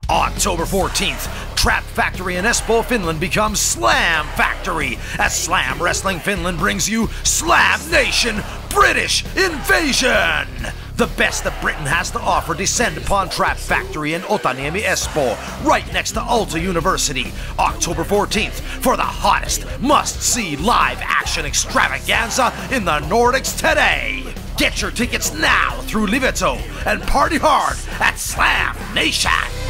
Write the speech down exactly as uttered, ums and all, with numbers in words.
October fourteenth, Trap Factory in Espoo, Finland becomes Slam Factory as Slam Wrestling Finland brings you SLAMNATION British Invasion! The best that Britain has to offer descend upon Trap Factory in Otaniemi, Espoo, right next to Aalto University, October fourteenth, for the hottest must-see live-action extravaganza in the Nordics today! Get your tickets now through Liveto and party hard at SLAMNATION!